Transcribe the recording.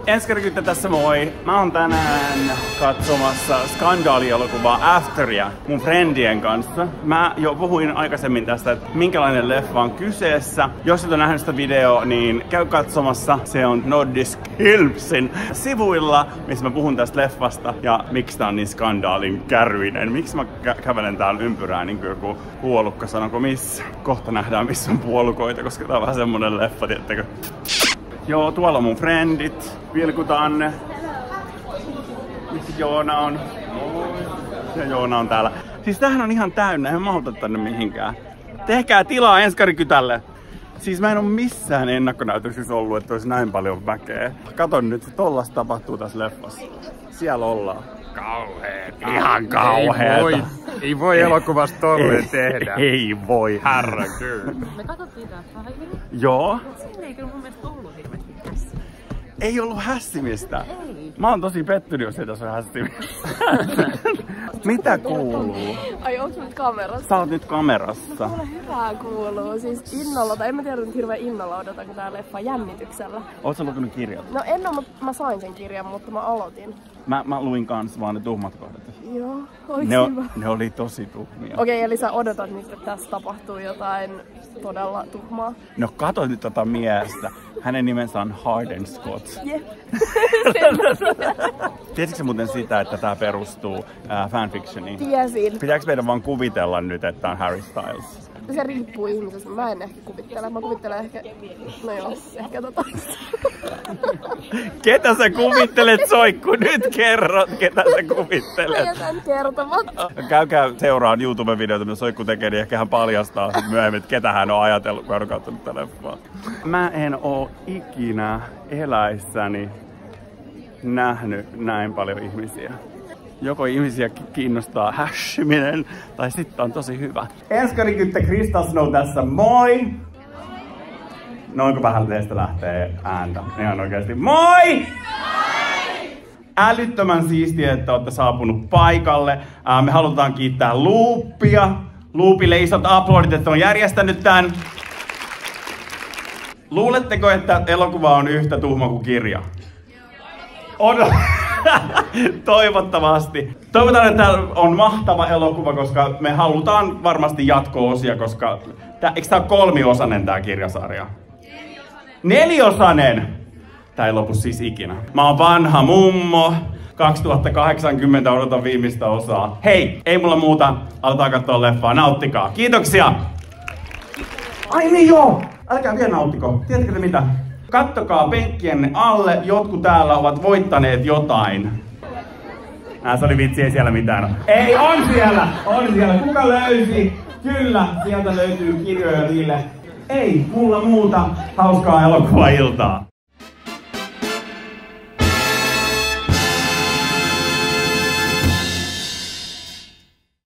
Enskari tässä moi. Mä oon tänään katsomassa skandaalielokuvaa Afteria mun friendien kanssa. Mä jo puhuin aikaisemmin tästä, että minkälainen leffa on kyseessä. Jos et ole nähnyt sitä videoa, niin käy katsomassa. Se on Nordisk Filmsin sivuilla, missä mä puhun tästä leffasta ja miksi tää on niin skandaalin kärryinen. Miksi mä kävelen täällä ympyrää niin kuin joku puolukka, sanonko missä. Kohta nähdään missä on puolukoita, koska tää on vähän semmonen leffa, tiettäkö. Joo, tuolla on mun friendit. Vilkut Anne. Missä Joona on? Ja Joona on täällä. Siis tämähän on ihan täynnä, en mahduta tänne mihinkään. Tehkää tilaa Enskarikytälle. Siis mä en oo missään ennakkonäytöksissä ollut, että olisi näin paljon väkeä. Katon nyt, että tollasta tapahtuu tässä leffassa. Siellä ollaan. Kauheeta. Ihan kauheeta. Ei voi elokuvasta tolleen tehdä. Ei voi, herra kyllä. Me katsottiin tästä aiemmin. Joo. Siinä ei kyllä mun mielestä ollut hirveästi hässimistä. Ei ollut hässimistä. Ei. Mä oon tosi pettynyt, jos ei tässä ole hässimistä. Mitä kuuluu? Ai onks nyt kamerassa? Sä oot nyt kamerassa. Mulle hyvää kuuluu. Siis innolla, tai en mä tiedä nyt hirveän innolla odotanko tää leffa jännityksellä. Oot sä lukenut kirjat? No en oo, mutta mä sain sen kirjan, mutta mä aloitin. Mä luin kans vaan ne tuhmat kohdat. Joo, oliks hyvä? Ne oli tosi tuhmia. Okei, eli sä odotat nyt, että tässä tapahtuu jotain todella tuhmaa. No kato nyt tota miestä. Hänen nimensä on Harden Scott. Jep. Tiesitkö sä muuten sitä, että tää perustuu fanfictioniin? Tiesin. Pitääkö meidän vaan kuvitella nyt, että on Harry Styles? Se riippuu ihmisestä. Mä en ehkä kuvittele. Mä kuvittelen ehkä... No joo, ehkä tota... Ketä sä kuvittelet, Soikku? Nyt kerrot, ketä sä kuvittelet. Mä jätän kertomatta. Käykää seuraan YouTube-videota, mitä Soikku tekee, niin ehkä hän paljastaa sit myöhemmin, että ketä hän on ajatellut, kun hän on katsonut tätä leffaa. Mä en oo ikinä eläissäni nähnyt näin paljon ihmisiä. Joko ihmisiä kiinnostaa häshiminen, tai sitten on tosi hyvä. Enskarikytte Krista Snow tässä, moi! Noinko vähän teistä lähtee ääntä? Ihan oikeesti, moi! Moi! Älyttömän siistiä, että olette saapunut paikalle. Me halutaan kiittää Loopia. Loopille isot aplodit, että on järjestänyt tän. Luuletteko, että elokuva on yhtä tuhma kuin kirja? On. Toivottavasti. Toivotaan, että tämä on mahtava elokuva, koska me halutaan varmasti jatko-osia, koska... Eikö tämä ole 3-osainen tämä kirjasarja? 4-osainen! Tää ei lopu siis ikinä. Mä oon vanha mummo. 2080 odotan viimeistä osaa. Hei, ei mulla muuta. Aletaan katsoa leffaa. Nauttikaa. Kiitoksia! Ai niin joo! Älkää vielä nauttiko. Tiedätkö te mitä? Kattokaa penkkienne alle. Jotkut täällä ovat voittaneet jotain. Se oli vitsi, ei siellä mitään. Ei, on siellä! On siellä. Kuka löysi? Kyllä, sieltä löytyy kirjoja niille. Ei mulla muuta. Hauskaa elokuvailtaa.